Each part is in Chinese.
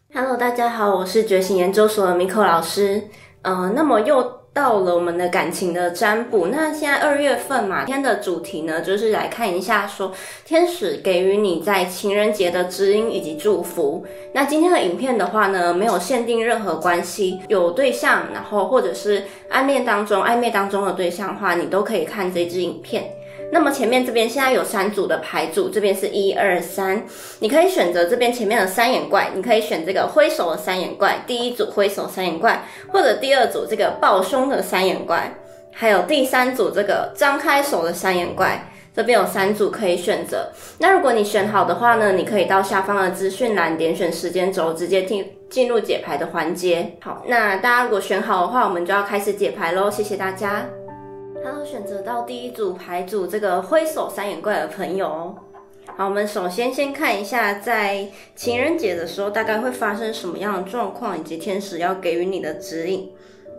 Hello， 大家好，我是觉醒研究所的 Miko 老师。那么又到了我们的感情的占卜。那现在2月份嘛，今天的主题呢，就是来看一下说天使给予你在情人节的指引以及祝福。那今天的影片的话呢，没有限定任何关系，有对象，然后或者是暧昧当中的对象的话，你都可以看这支影片。那么前面这边现在有3组的牌组，这边是1、2、3，你可以选择这边前面的3眼怪，你可以选这个挥手的3眼怪，第一组挥手3眼怪，或者第2组这个抱胸的3眼怪，还有第3组这个张开手的3眼怪，这边有3组可以选择。那如果你选好的话呢，你可以到下方的资讯栏点选时间轴，直接进入解牌的环节。好，那大家如果选好的话，我们就要开始解牌咯，谢谢大家。好，选择到第一组牌组这个挥手3眼怪的朋友。好，我们首先看一下在情人节的时候大概会发生什么样的状况，以及天使要给予你的指引。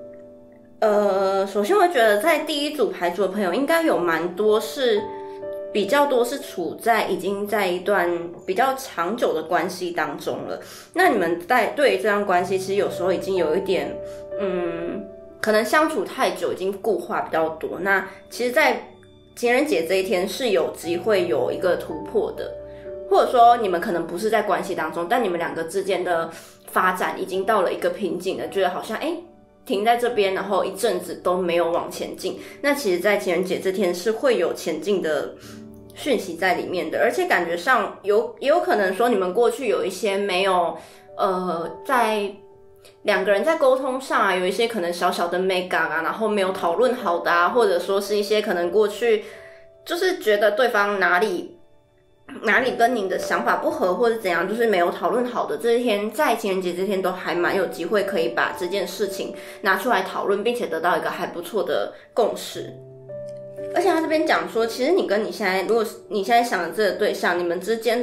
首先我觉得在第一组牌组的朋友应该有比较多是处在已经在一段比较长久的关系当中了。那你们对于这段关系其实有时候已经有一点可能相处太久，已经固化比较多。那其实在情人节这一天是有机会有一个突破的，或者说你们可能不是在关系当中，但你们两个之间的发展已经到了一个瓶颈了，觉得好像停在这边，然后一阵子都没有往前进。那其实在情人节这天是会有前进的讯息在里面的，而且感觉上也有可能说你们过去有一些没有在两个人在沟通上啊，有一些可能小小的 mega 啊，然后没有讨论好的啊，或者说是一些可能过去就是觉得对方哪里跟你的想法不合，或者怎样，就是没有讨论好的，这一天在情人节这天都还蛮有机会可以把这件事情拿出来讨论，并且得到一个还不错的共识。而且他这边讲说，其实如果你现在想的这个对象，你们之间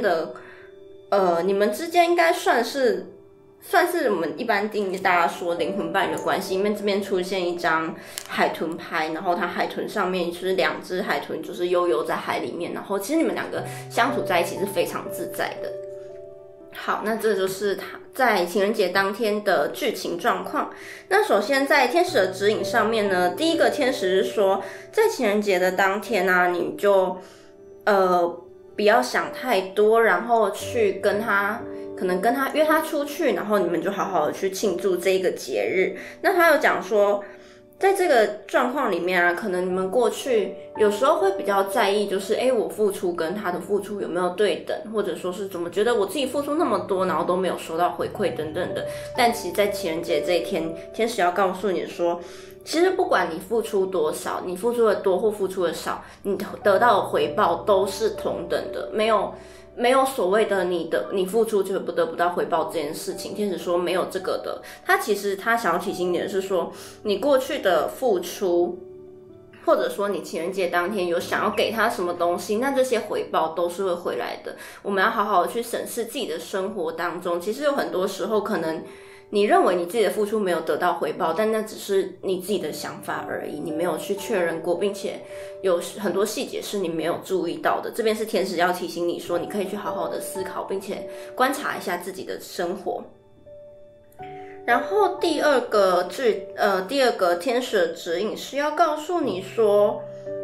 应该算是我们一般定义大家说灵魂伴侣的关系，因为这边出现一张海豚牌，然后它海豚上面就是2只海豚，就是悠游在海里面，然后其实你们两个相处在一起是非常自在的。好，那这就是他在情人节当天的剧情状况。那首先在天使的指引上面呢，第一个天使是说，在情人节的当天啊，你就不要想太多，然后去可能跟他约他出去，然后你们就好好的去庆祝这一个节日。那他有讲说，在这个状况里面啊，可能你们过去有时候会比较在意，就是我付出跟他的付出有没有对等，或者说是怎么觉得我自己付出那么多，然后都没有收到回馈等等的。但其实在情人节这一天，天使要告诉你说，其实不管你付出多少，你付出的多或付出的少，你得到的回报都是同等的，没有所谓的你付出就得不到回报这件事情。天使说没有这个的，其实他想要提醒你的是说，你过去的付出，或者说你情人节当天有想要给他什么东西，那这些回报都是会回来的。我们要好好的去审视自己的生活当中，其实有很多时候可能你认为你自己的付出没有得到回报，但那只是你自己的想法而已，你没有去确认过，并且有很多细节是你没有注意到的。这边是天使要提醒你说，你可以去好好的思考，并且观察一下自己的生活。然后第二个天使的指引是要告诉你说，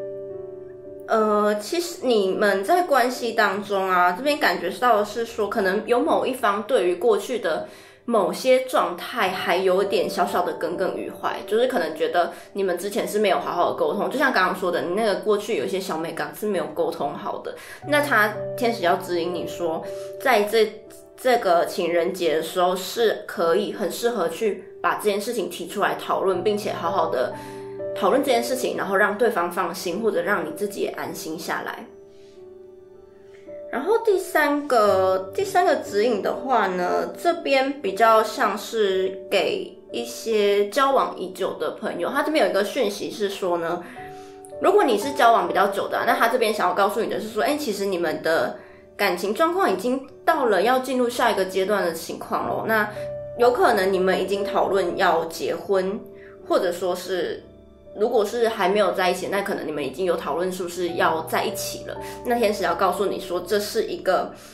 其实你们在关系当中啊，这边感觉到的是说，可能有某一方对于过去的某些状态还有点小小的耿耿于怀，就是可能觉得你们之前是没有好好的沟通，就像刚刚说的，你那个过去有一些小美感是没有沟通好的。那天使要指引你说，在这个情人节的时候是可以很适合去把这件事情提出来讨论，并且好好的讨论这件事情，然后让对方放心，或者让你自己也安心下来。然后第三个指引的话呢，这边比较像是给一些交往已久的朋友，他这边有一个讯息是说呢，如果你是交往比较久的那他这边想要告诉你的是说，其实你们的感情状况已经到了要进入下一个阶段的情况咯。那有可能你们已经讨论要结婚，或者说是如果是还没有在一起，那可能你们已经有讨论是不是要在一起了。那天使要告诉你说，这是一个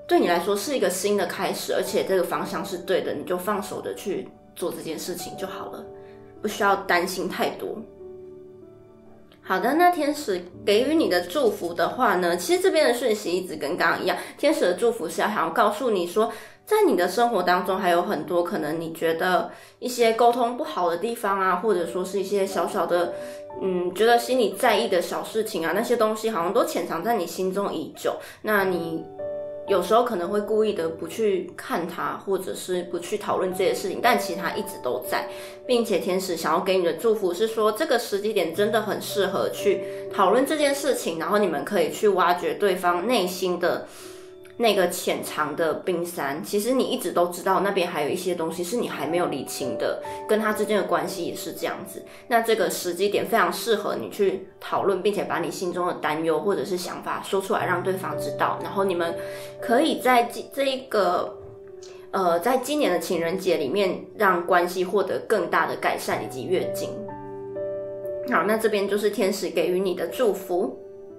对你来说是一个新的开始，而且这个方向是对的，你就放手的去做这件事情就好了，不需要担心太多。好的，那天使给予你的祝福的话呢，其实这边的讯息一直跟刚刚一样，天使的祝福是想要告诉你说，在你的生活当中还有很多可能你觉得一些沟通不好的地方啊，或者说是一些小小的觉得心里在意的小事情啊，那些东西好像都潜藏在你心中已久，那你有时候可能会故意的不去看它，或者是不去讨论这些事情，但其实它一直都在，并且天使想要给你的祝福是说，这个时机点真的很适合去讨论这件事情，然后你们可以去挖掘对方内心的那个潜藏的冰山，其实你一直都知道那边还有一些东西是你还没有理清的，跟他之间的关系也是这样子。那这个时机点非常适合你去讨论，并且把你心中的担忧或者是想法说出来，让对方知道。然后你们可以在在今年的情人节里面，让关系获得更大的改善以及跃进。好，那这边就是天使给予你的祝福。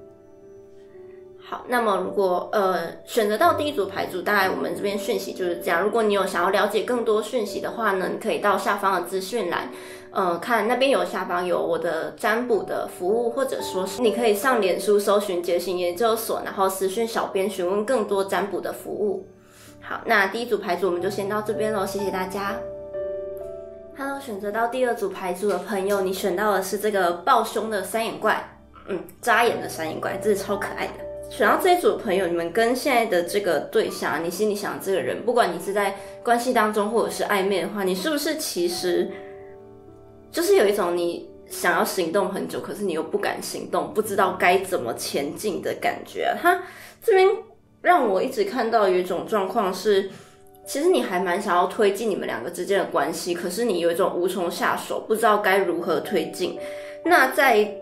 好，那么如果选择到第一组牌组，大概我们这边讯息就是这样。如果你有想要了解更多讯息的话呢，你可以到下方的资讯栏，看那边下方有我的占卜的服务，或者说是你可以上脸书搜寻觉醒研究所，然后私讯小编询问更多占卜的服务。好，那第一组牌组我们就先到这边咯，谢谢大家。Hello， 选择到第二组牌组的朋友，你选到的是这个抱胸的三眼怪，扎眼的三眼怪，这是超可爱的。选到这一组的朋友，你们跟现在的这个对象，你心里想的这个人，不管你是在关系当中或者是暧昧的话，你是不是其实就是有一种你想要行动很久，可是你又不敢行动，不知道该怎么前进的感觉啊？他这边让我一直看到有一种状况是，其实你还蛮想要推进你们两个之间的关系，可是你有一种无从下手，不知道该如何推进。那在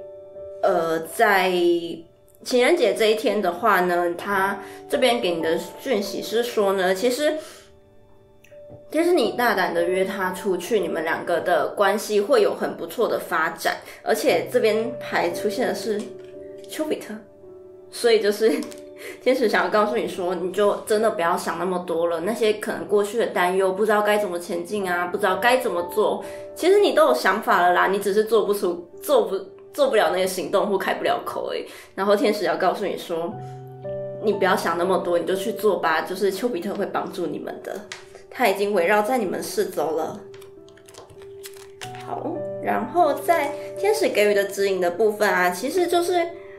情人节这一天的话呢，他这边给你的讯息是说呢，其实你大胆的约他出去，你们两个的关系会有很不错的发展，而且这边牌出现的是丘比特，所以就是天使想要告诉你说，你就真的不要想那么多了，那些可能过去的担忧，不知道该怎么前进啊，不知道该怎么做，其实你都有想法了啦，你只是做不了那个行动或开不了口而已。然后天使要告诉你说，你不要想那么多，你就去做吧，就是丘比特会帮助你们的，他已经围绕在你们四周了。好，然后在天使给予的指引的部分啊，其实就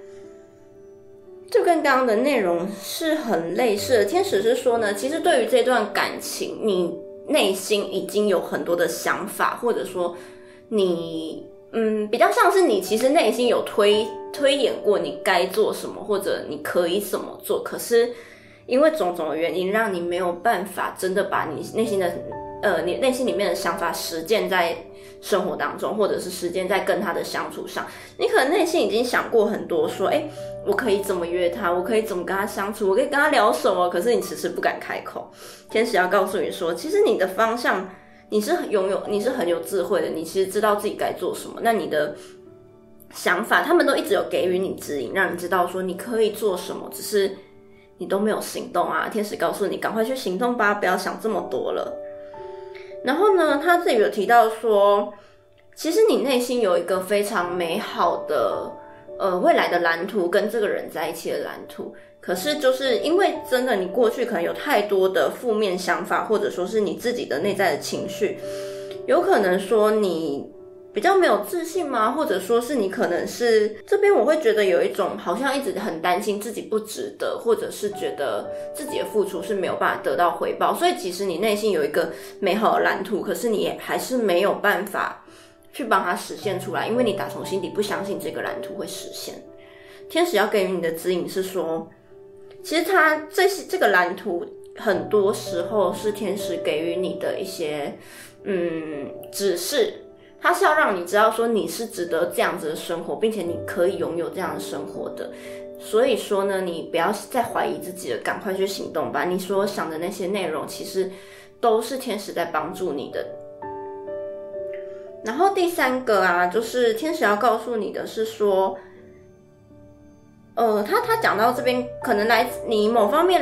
跟刚刚的内容是很类似的。天使是说呢，其实对于这段感情，你内心已经有很多的想法，或者说你比较像是你其实内心有推演过你该做什么，或者你可以怎么做，可是因为种种的原因，让你没有办法真的把你内心里面的想法实践在生活当中，或者是实践在跟他的相处上。你可能内心已经想过很多，说我可以怎么约他，我可以怎么跟他相处，我可以跟他聊什么，可是你迟迟不敢开口。天使要告诉你说，其实你的方向你是很有智慧的，你其实知道自己该做什么，那你的想法他们都一直有给予你指引，让你知道说你可以做什么，只是你都没有行动啊。天使告诉你赶快去行动吧，不要想这么多了。然后呢，他这里有提到说，其实你内心有一个非常美好的未来的蓝图，跟这个人在一起的蓝图，可是就是因为真的你过去可能有太多的负面想法，或者说是你自己的内在的情绪，有可能说你比较没有自信吗？或者说是你可能是这边我会觉得有一种好像一直很担心自己不值得，或者是觉得自己的付出是没有办法得到回报，所以其实你内心有一个美好的蓝图，可是你也还是没有办法去帮它实现出来，因为你打从心底不相信这个蓝图会实现。天使要给予你的指引是说，其实它这个蓝图很多时候是天使给予你的一些指示，它是要让你知道说你是值得这样子的生活，并且你可以拥有这样的生活的。所以说呢，你不要再怀疑自己了，赶快去行动吧。你所想的那些内容其实都是天使在帮助你的。然后第三个啊，就是天使要告诉你的是说，他讲到这边，可能你某方面来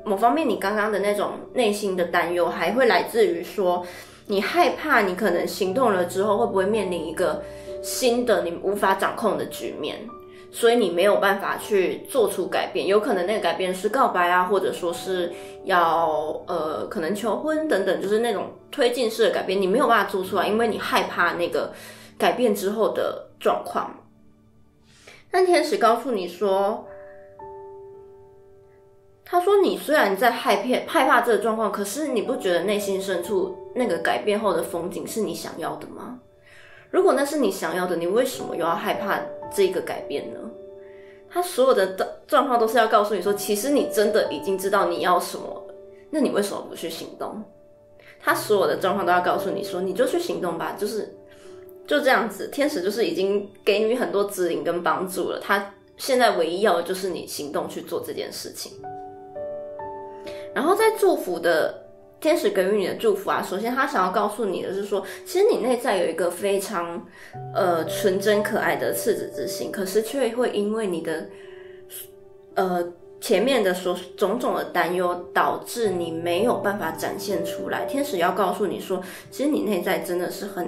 某方面你刚刚的那种内心的担忧，还会来自于说你害怕你可能行动了之后会不会面临一个新的你无法掌控的局面，所以你没有办法去做出改变，有可能那个改变是告白啊，或者说是要可能求婚等等，就是那种推进式的改变，你没有办法做出来，因为你害怕那个改变之后的状况。但天使告诉你说，他说你虽然在害怕这个状况，可是你不觉得内心深处那个改变后的风景是你想要的吗？如果那是你想要的，你为什么又要害怕这个改变呢？他所有的状况都是要告诉你说，其实你真的已经知道你要什么了，那你为什么不去行动？他所有的状况都要告诉你说，你就去行动吧，就这样子。天使就是已经给你很多指引跟帮助了，他现在唯一要的就是你行动去做这件事情。然后在祝福的天使给予你的祝福啊，首先他想要告诉你的是说，其实你内在有一个非常纯真可爱的赤子之心，可是却会因为你的前面的种种的担忧，导致你没有办法展现出来。天使要告诉你说，其实你内在真的是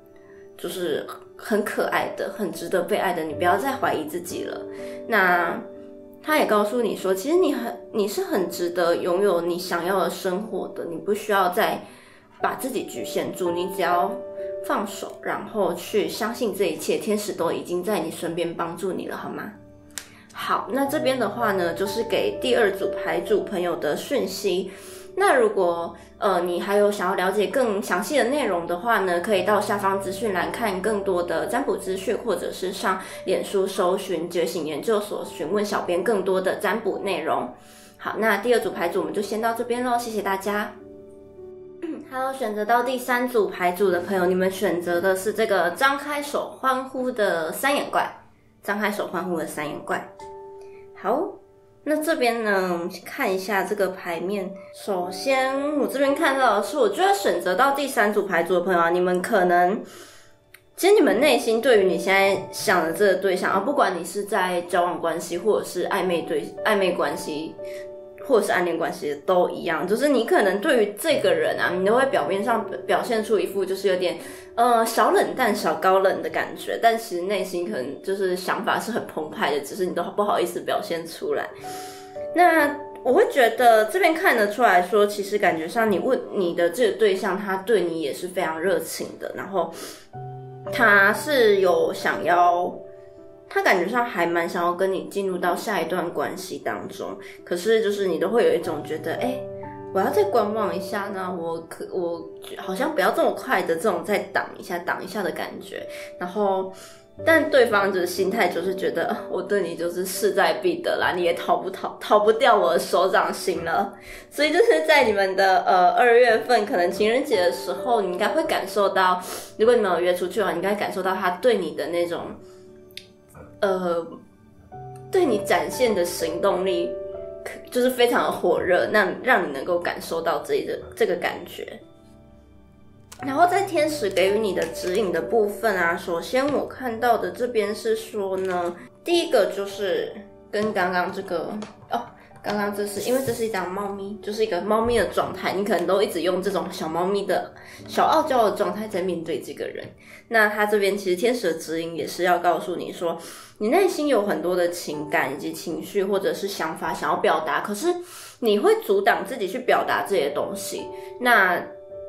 很可爱的，很值得被爱的，你不要再怀疑自己了。那他也告诉你说，其实你是很值得拥有你想要的生活的，你不需要再把自己局限住，你只要放手，然后去相信这一切，天使都已经在你身边帮助你了，好吗？好，那这边的话呢，就是给第二组牌组朋友的讯息。那如果你还有想要了解更详细的内容的话呢，可以到下方资讯栏看更多的占卜资讯，或者是上脸书搜寻觉醒研究所，询问小编更多的占卜内容。好，那第二组牌组我们就先到这边咯，谢谢大家。还有选择到第三组牌组的朋友，你们选择的是这个张开手欢呼的三眼怪，张开手欢呼的三眼怪。好，那这边呢，我们看一下这个牌面。首先我这边看到的是，我觉得选择到第三组牌组的朋友啊，你们可能其实你们内心对于你现在想的这个对象啊，不管你是在交往关系，或者是暧昧关系，或者是暗恋关系，都一样，就是你可能对于这个人啊，你都会表面上表现出一副就是有点小冷淡小高冷的感觉，但其实内心可能就是想法是很澎湃的，只是你都不好意思表现出来。那我会觉得这边看得出来说，其实感觉上你问你的这个对象，他对你也是非常热情的，然后他是有想要，他感觉上还蛮想要跟你进入到下一段关系当中，可是就是你都会有一种觉得我要再观望一下呢，我好像不要这么快的这种再挡一下的感觉，然后但对方就是心态就是觉得我对你就是势在必得啦，你也逃不掉我的手掌心了。所以就是在你们的2月份可能情人节的时候，你应该会感受到，如果你们有约出去的话，你应该感受到他对你的那种对你展现的行动力就是非常的火热，那让你能够感受到这个感觉。然后在天使给予你的指引的部分啊，首先我看到的这边是说呢，第一个就是跟刚刚这个刚刚这是因为这是一张猫咪，就是一个猫咪的状态，你可能都一直用这种小猫咪的小傲娇的状态在面对这个人。那他这边其实天使的指引也是要告诉你说，你内心有很多的情感以及情绪或者是想法想要表达，可是你会阻挡自己去表达这些东西。那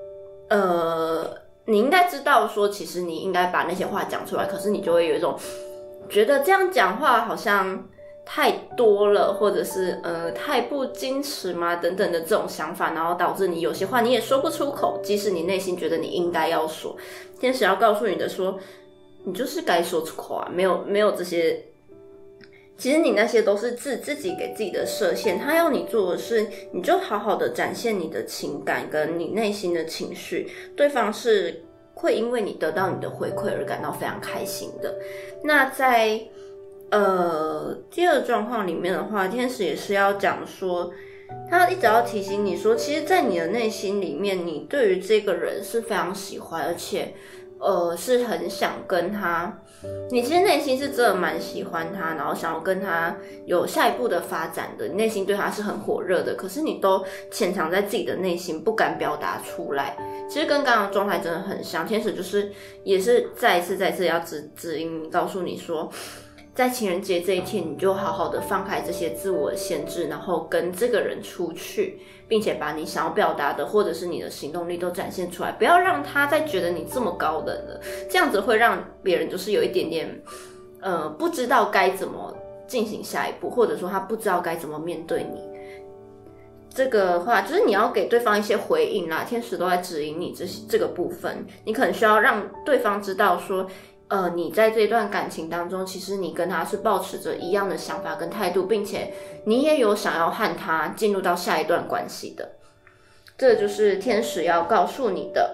你应该知道说，其实你应该把那些话讲出来，可是你就会有一种觉得这样讲话好像太多了，或者是太不矜持嘛等等的这种想法，然后导致你有些话你也说不出口，即使你内心觉得你应该要说，天使要告诉你的说，你就是该说出口啊，没有这些。其实你那些都是自己给自己的设限，他要你做的是，你就好好的展现你的情感跟你内心的情绪，对方是会因为你得到你的回馈而感到非常开心的。那在第二状况里面的话，天使也是要讲说，他一直要提醒你说，其实在你的内心里面，你对于这个人是非常喜欢，而且是很想跟他，你其实内心是真的蛮喜欢他，然后想要跟他有下一步的发展的，你内心对他是很火热的，可是你都潜藏在自己的内心，不敢表达出来。其实跟刚刚的状态真的很像，天使就是也是再一次要指引你，告诉你说，在情人节这一天，你就好好的放开这些自我的限制，然后跟这个人出去，并且把你想要表达的或者是你的行动力都展现出来，不要让他再觉得你这么高冷了，这样子会让别人就是有一点点不知道该怎么进行下一步，或者说他不知道该怎么面对你。这个话就是你要给对方一些回应啦，天使都在指引你这个部分，你可能需要让对方知道说你在这段感情当中，其实你跟他是抱持着一样的想法跟态度，并且你也有想要和他进入到下一段关系的，这就是天使要告诉你的。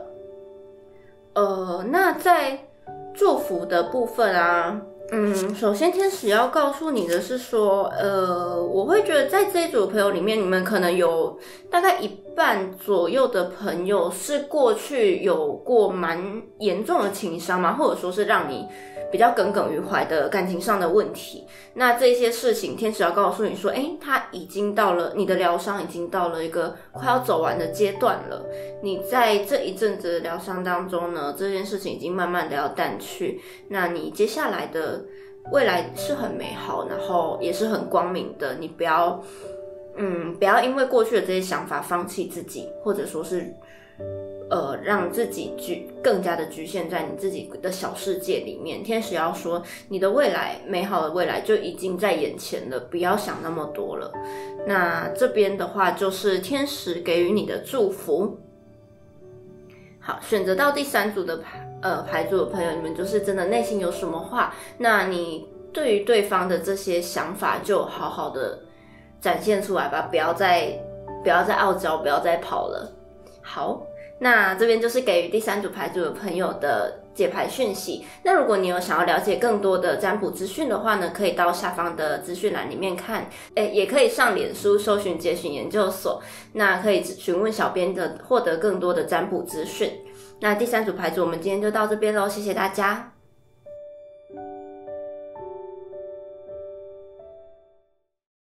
那在祝福的部分啊，首先天使要告诉你的是说，我会觉得在这一组朋友里面，你们可能有大概一半左右的朋友是过去有过蛮严重的情伤嘛，或者说是让你比较耿耿于怀的感情上的问题。那这些事情，天使要告诉你说，他已经到了，你的疗伤已经到了一个快要走完的阶段了。你在这一阵子的疗伤当中呢，这件事情已经慢慢的要淡去。那你接下来的未来是很美好，然后也是很光明的。你不要因为过去的这些想法放弃自己，或者说是让自己更加的局限在你自己的小世界里面。天使要说，你的未来，美好的未来就已经在眼前了，不要想那么多了。那这边的话就是天使给予你的祝福。好，选择到第3组的牌组的朋友，你们就是真的内心有什么话，那你对于对方的这些想法就好好的展现出来吧，不要再傲娇，不要再跑了。好，那这边就是给予第3组牌组的朋友的解牌讯息。那如果你有想要了解更多的占卜资讯的话呢，可以到下方的资讯栏里面看，也可以上脸书搜寻节选研究所，那可以询问小编的获得更多的占卜资讯。那第3组牌组我们今天就到这边咯，谢谢大家。